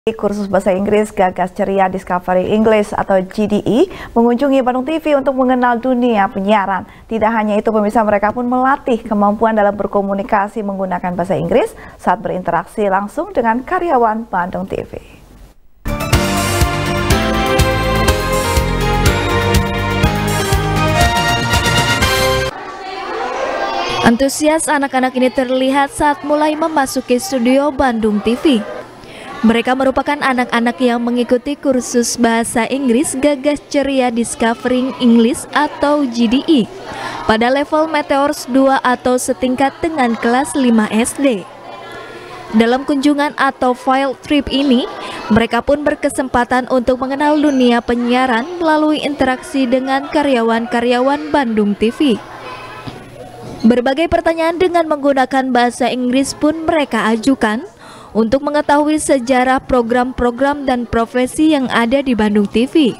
Kursus Bahasa Inggris Gagas Ceria Discovery English atau GDE mengunjungi Bandung TV untuk mengenal dunia penyiaran. Tidak hanya itu, pemirsa, mereka pun melatih kemampuan dalam berkomunikasi menggunakan bahasa Inggris saat berinteraksi langsung dengan karyawan Bandung TV. Antusias anak-anak ini terlihat saat mulai memasuki studio Bandung TV. Mereka merupakan anak-anak yang mengikuti kursus bahasa Inggris Gagas Ceria Discovering English atau GDE pada level Meteors 2 atau setingkat dengan kelas 5 SD. Dalam kunjungan atau field trip ini, mereka pun berkesempatan untuk mengenal dunia penyiaran melalui interaksi dengan karyawan-karyawan Bandung TV. Berbagai pertanyaan dengan menggunakan bahasa Inggris pun mereka ajukan untuk mengetahui sejarah program-program dan profesi yang ada di Bandung TV.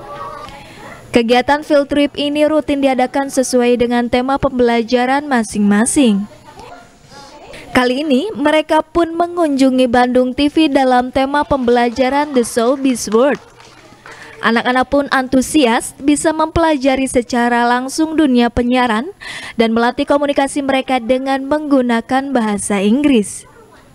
Kegiatan field trip ini rutin diadakan sesuai dengan tema pembelajaran masing-masing. Kali ini mereka pun mengunjungi Bandung TV dalam tema pembelajaran The Showbiz World. Anak-anak pun antusias bisa mempelajari secara langsung dunia penyiaran dan melatih komunikasi mereka dengan menggunakan bahasa Inggris.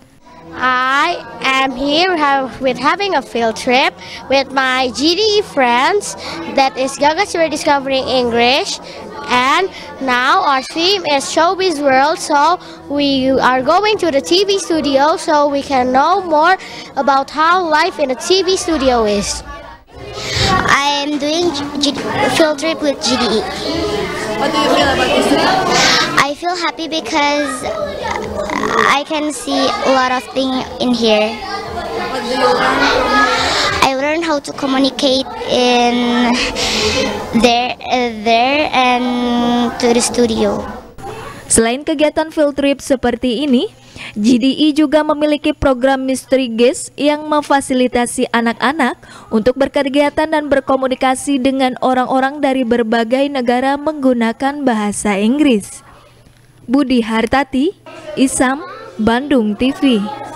I am here having a field trip with my GDE friends, that is Gagas Ceria Discovering English, and now our theme is Showbiz World, so we are going to the TV studio so we can know more about how life in a TV studio is. I am doing field trip with GDE. What do you feel about this trip? I feel happy because I can see a lot of things in here. What do you learn? I learned how to communicate in there and to the studio. Selain kegiatan field trip seperti ini, GDE juga memiliki program Mystery Guest yang memfasilitasi anak-anak untuk berkegiatan dan berkomunikasi dengan orang-orang dari berbagai negara menggunakan bahasa Inggris. Budi Hartati, Isam, Bandung TV.